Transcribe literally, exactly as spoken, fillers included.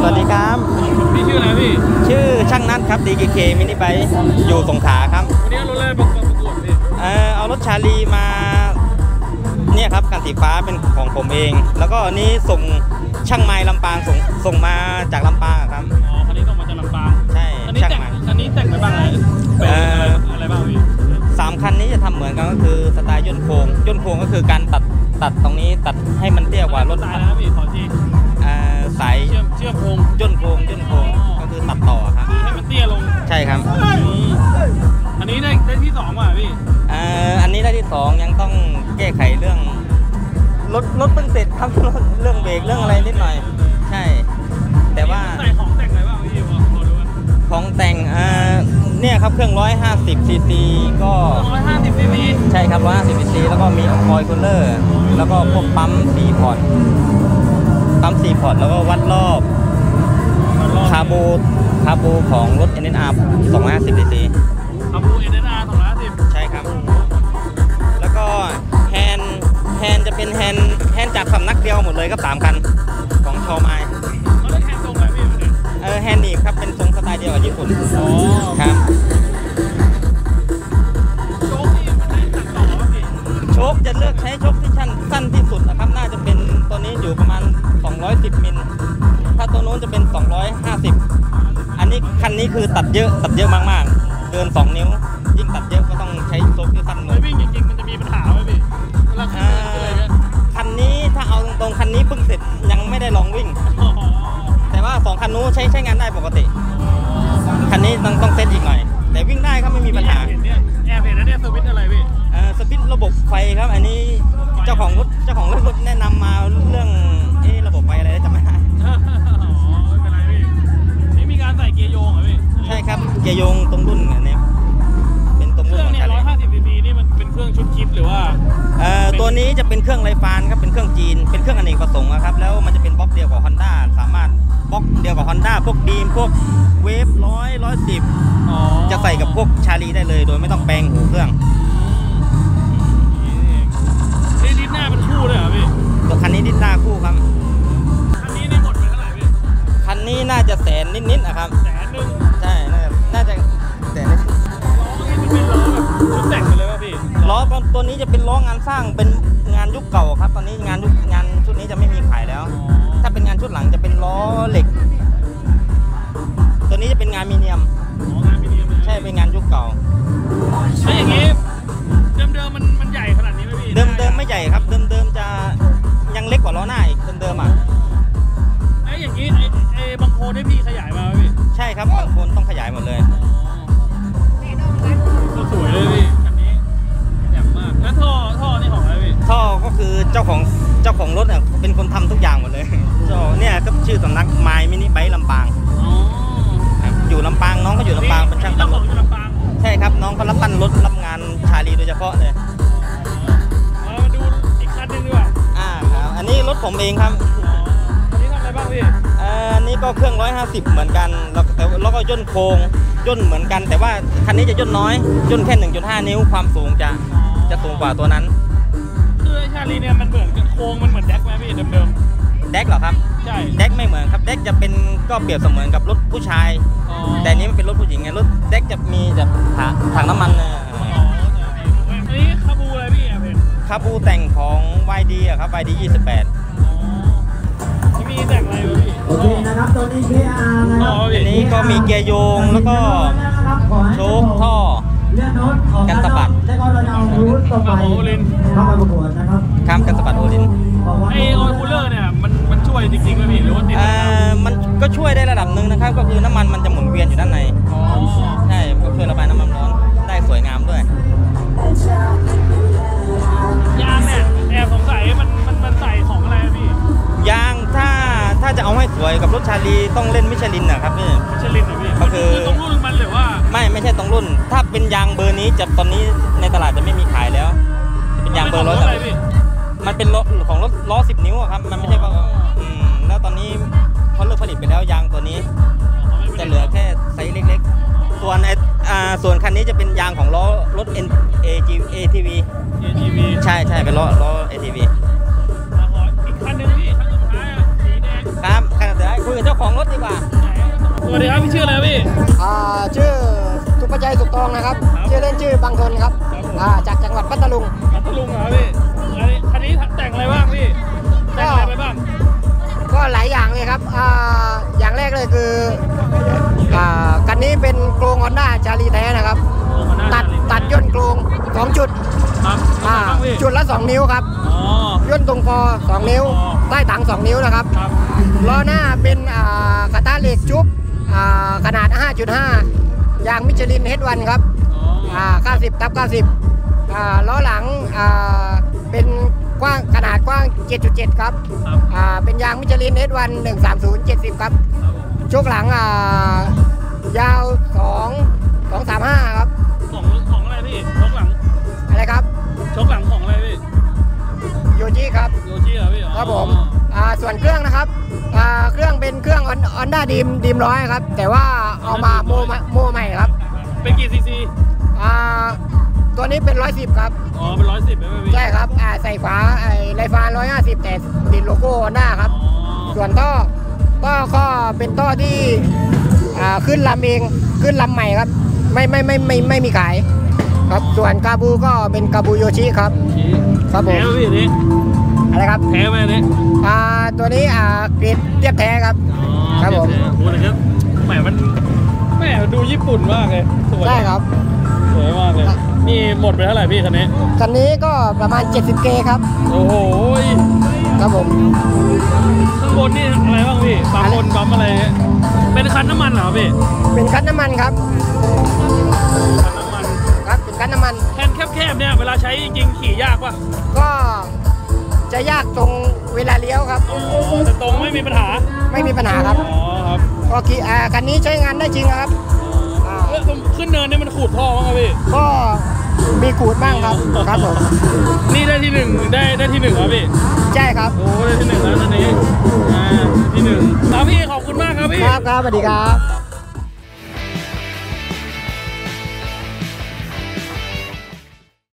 สวัสดีครับพี่ชื่ออะไรพี่ชื่อช่างนัทครับ ดี เค เค มินิไบค์อยู่สงขลาครับวันนี้รถอะไรประกวดพี่เออเอารถชาลีมาเนี่ยครับคันสีฟ้าเป็นของผมเองแล้วก็นี้ส่งช่างไม้ลำปางส่งส่งมาจากลำปางครับอ๋อคันนี้ต้องมาจากลำปางใช่ช่างไม้คันนี้แต่งไปบ้างอะไรเอออะไรบ้างพี่สามคันนี้จะทำเหมือนกันก็คือสไตล์ย่นโค้งย่นโค้งก็คือการตัดตัดตรงนี้ตัดให้มันเตี้ยกว่ารถสายแล้วพี่ขอทีสายเชื่อมเชื่อมโค้งย่นโค้งย่นโค้งก็คือตัดต่อครับให้มันเตี้ยลงใช่ครับอันนี้ได้ได้ที่สองว่ะพี่อ่าอันนี้ได้ที่สองยังต้องแก้ไขเรื่องรถรถเพิ่งเสร็จครับเรื่องเบรกเรื่องอะไรนิดหน่อยใช่แต่ว่าใส่ของแต่งอะไรบ้างพี่พอรู้ไหมของแต่งอ่าเนี่ยครับเครื่องร้อยห้าสิบซีซีก็ร้อยห้าสิบซีซีใช่ครับร้อยห้าสิบซีซีแล้วก็มีคอยคูลเลอร์แล้วก็พวกปั๊มสี่พอร์ตปั๊มสี่พอร์ตแล้วก็วัดรอบคาบูคาบูของรถ เอ็น เอ็น อาร์ สองร้อยห้าสิบซีซีคาบู เอ็น เอ็น อาร์ สองร้อยห้าสิบใช่ครับแล้วก็แฮนด์แฮนด์จะเป็นแฮนด์แฮนด์จากสำนักเดียวหมดเลยครับสามคันของชอมไอเขาเรียกแฮนด์ทรงอะไรพี่เออแฮนด์นี่ครับเป็นทรงสไตล์เดียวกับญี่ปุ่นอ๋อครับโชคนี่มันได้ตัดต่อป่ะพี่โชคจะเลือกใช้โชคที่สั้นสั้นที่สุดนะครับน่าจะเป็นตัวนี้อยู่ประมาณสองร้อยสิบมิลถ้าตัวโน้นจะเป็นสองร้อยห้าสิบอันนี้คันนี้คือตัดเยอะตัดเยอะมากๆเกินสองนิ้วยิ่งตัดเยอะก็ต้องใช้โชคที่สั้นหน่อยวิ่งจริงๆมันจะมีปัญหาไหมพี่เวลาขึ้นอะไรเงี้ยคันนี้ถ้าเอาตรงๆคันนี้เพิ่งเสร็จยังไม่ได้ลองวิ่งแต่ว่าสองคันนู้นใช้ใช้งานได้ปกติคันนี้ต้องต้องเซตอีกหน่อยแต่วิ่งได้ครับไม่มีปัญหาแอบเห็นนะเนี่ยสวิตช์อะไรพี่เออสวิตช์ระบบไฟครับอันนี้เจ้าของรถเจ้าของรถแนะนำมาเรื่องเออระบบไฟอะไรจำไม่ได้อ๋อไม่เป็นไรพี่นี่มีการใส่เกียร์โยงเหรอพี่ใช่ครับเกียร์โยงตรงรุ่นเนี่ยเป็นตรงรุ่นของชาลีร้อยห้าสิบซีซีนี่มันเป็นเครื่องชุดคิดหรือว่าเอ่อตัวนี้จะเป็นเครื่องไรฟานครับเป็นเครื่องจีนเป็นเครื่องอเนกประสงค์ครับแล้วมันจะเป็นบล็อกเดียวกับ Honda สามารถบล็อกเดียวกับ Honda พวกดีมพวกเวฟร้อยร้อยสิบจะใส่กับพวกชาลีได้เลยโดยไม่ต้องแปลงหูเครื่องนี่ดิสหน้าเป็นคู่เลยเหรอพี่ตัวคันนี้ดิสหน้าคู่ครับคันนี้ได้หมดไปเท่าไหร่พี่คันนี้น่าจะแสนนิดๆนะครับแสนนึงใช่น่าจะแสนนิดล้อนี่มันเป็นล้อแบบชุดแต่งไปเลยป่ะพี่ล้อตัวนี้จะเป็นล้องานสร้างเป็นงานยุคเก่าครับตอนนี้งานยุคงานชุดนี้จะไม่มีขายแล้วถ้าเป็นงานชุดหลังจะเป็นล้อเหล็กตัวนี้จะเป็นงานมีเนียมอ๋องานมีเนียมใช่เป็นงานยุคเก่าถ้าอย่างนี้เดิมๆมันมันใหญ่ขนาดนี้ไหมพี่เดิมๆไม่ใหญ่ครับเดิมๆจะยังเล็กกว่าล้อหน้าอีกเดิมๆอ่ะไอ้อย่างนี้ไอ้ไอ้บางโคนได้พี่ขยายมาไหมพี่ใช่ครับบางโคนต้องขยายหมดเลยก็สวยเลยพี่คันนี้แจ่มมากแล้วท่อท่อนี่ของอะไรพี่ท่อก็คือเจ้าของเจ้าของรถเนี่ยเป็นคนทำทุกอย่างหมดเลยเจ้าเนี่ยก็ชื่อสำนักไมล์มินิไบค์ลำปางอยู่ลำปางน้องเขาอยู่ลำปางเป็นช่างปั้นรถใช่ครับน้องเขารับปั้นรถรับงานชาลีโดยเฉพาะเลยมาดูอีกคันนึงดีกว่าอ่าครับอันนี้รถผมเองครับอันนี้ทำอะไรบ้างพี่เอ่ออันนี้ก็เครื่องร้อยห้าสิบเหมือนกันแล้วแต่แล้วก็ย่นโค้งย่นเหมือนกันแต่ว่าคันนี้จะย่นน้อยย่นแค่ หนึ่งจุดห้า นิ้วความสูงจะจะสูงกว่าตัวนั้นคือชาลีเนี่ยมันเหมือนโค้งมันเหมือนแดกไหมพี่เดิมๆแดกเหรอครับใช่แดกไม่เหมือนครับแดกจะเป็นก็เปรียบเสมือนกับรถผู้ชายแต่นี้มันเป็นรถผู้หญิงไงรถแดกจะมีแบบถังน้ำมันเนี่ยอันนี้คาบูอะไรพี่อ่ะเป็นคาบูแต่งของ วาย ดี อ่ะครับ วาย ดี ยี่สิบแปดที่มีแต่งอะไรพี่โอเคนะครับตัวนี้ เค อาร์ นะครับอันนี้ก็มีเกียร์โยงแล้วก็โชคท่อกันสะบัดแล้วก็เราเอารูทต่อไปเข้าไปประกวดนะครับครับกันสะบัดโอลินไอออยล์คูลเลอร์เนี่ยมันมันช่วยจริงๆไหมพี่หรือว่าติดมันก็ช่วยได้ระดับหนึ่งนะครับก็คือน้ำมันมันจะหมุนเวียนอยู่ด้านในใช่ก็ช่วยระบายน้ำมันร้อนได้สวยงามด้วยยางเนี่ยแอบสงสัยมันมันมันใส่ของอะไรพี่ยางถ้าถ้าจะเอาให้สวยกับรถชาลีต้องเล่นมิชลินนะครับพี่มิชลินเหรอพี่ก็คือตรงรุ่นมันหรือว่าไม่ไม่ใช่ตรงรุ่นถ้าเป็นยางเบอร์นี้จะตอนนี้ในตลาดจะไม่มีขายแล้วเป็นยางเบอร์ร้อยมันเป็นรถของรถล้อสิบนิ้วครับมันไม่ใช่ว่าอืมแล้วตอนนี้เขาเลิกผลิตไปแล้วยางตัวนี้จะเหลือแค่ไซส์เล็กๆส่วนไออ่าส่วนคันนี้จะเป็นยางของล้อรถ เอ็น เอ จี เอ ที วีเอ ที วีใช่ใช่เป็นล้อล้อ เอ ที วีอีกคันนึงพี่คันสุดท้ายอ่ะสีแดงครับคันสุดท้ายคุยยกับเจ้าของรถดีกว่าสวัสดีครับพี่ชื่ออะไรพี่อ่าชื่อสุภชัยสุขทองนะครับครับชื่อเล่นชื่อบางทนครับครับผมอ่าจากจังหวัดพัทลุงพัทลุงเหรอพี่อันนี้คันนี้แต่งอะไรบ้างพี่แต่งอะไรไปบ้างก็หลายอย่างเลยครับอ่าอย่างแรกเลยคืออ่าคันนี้เป็นโครงฮอนด้าชาลีแท้นะครับโอ้โหน่าตัดจะตัดย่นโครงสองจุดครับอ่าบ้างพี่จุดละสองนิ้วครับอ๋อย่นตรงคอสองนิ้วอ๋อใต้ถังสองนิ้วนะครับครับล้อหน้าเป็นอ่ากระทะเหล็กจุ๊บอ่าขนาด ห้าจุดห้า ยางมิชลินเฮดวันครับอ๋ออ่าเก้าสิบทับเก้าสิบอ่าล้อหลังอ่าเป็นกว้างขนาดกว้าง เจ็ดจุดเจ็ด ครับครับอ่าเป็นยางมิชลินเฮดวันหนึ่งสามศูนย์ เจ็ดสิบครับครับผมโชคหลังอ่ายาวสองสองสามห้าครับของของอะไรพี่ชกหลังอะไรครับชกหลังของอะไรพี่โยจิครับโยชิเหรอพี่อ๋อครับผมอ่าส่วนเครื่องนะครับอ่าเครื่องเป็นเครื่องออนด้าดีมดีมร้อยครับ แต่ว่าเอามาโมมาโมใหม่ครับเป็นกี่ซีซีอ่าตัวนี้เป็นร้อยสิบครับอ๋อเป็นร้อยสิบไหมพี่ใช่ครับอ่าใส่ฝาไอ้ไรฟ้าร้อยห้าสิบแต่ติดโลโก้ฮอนด้าครับอ๋อส่วนท่อท่อก็เป็นท่อที่อ่าขึ้นลำเองขึ้นลำใหม่ครับ ไม่ไม่ไม่ไม่ไม่มีขายครับ ส่วนกาบูก็เป็นกาบูโยชิครับ ครับผมแท้ไหมพี่อันนี้อะไรครับแท้ไหมอันนี้อ่าตัวนี้อ่าเกรดเทียบแท้ครับอ๋อครับผมแท้โอ้โหแต่ก็แหมมันแหมดูญี่ปุ่นมากเลยสวยได้ครับสวยมากเลย นี่หมดไปเท่าไหร่พี่คันนี้คันนี้ก็ประมาณ เจ็ดสิบเค ครับโอ้โหครับผมข้างบนนี่อะไรบ้างพี่ปั๊มบนปั๊มอะไรเนี่ยเป็นคันน้ำมันเหรอพี่เป็นคันน้ำมันครับคันน้ำมันครับเป็นคันน้ำมันแค่แคบๆเนี่ยเวลาใช้จริงๆขี่ยากป่ะก็จะยากตรงเวลาเลี้ยวครับอ๋อแต่ตรงไม่มีปัญหาไม่มีปัญหาครับอ๋อครับก็ขี่อ่าคันนี้ใช้งานได้จริงครับ อ่าเอ้ยขึ้นเนินนี่มันขูดท่อมั้งครับพี่ก็มีขูดบ้างครับครับผมนี่ได้ที่หนึ่งได้ได้ที่หนึ่งครับพี่ใช่ครับโอ้ได้ที่หนึ่งแล้วตอนนี้อ่าที่หนึ่งครับพี่ขอบคุณมากครับพี่ครับครับสวัสดีครับ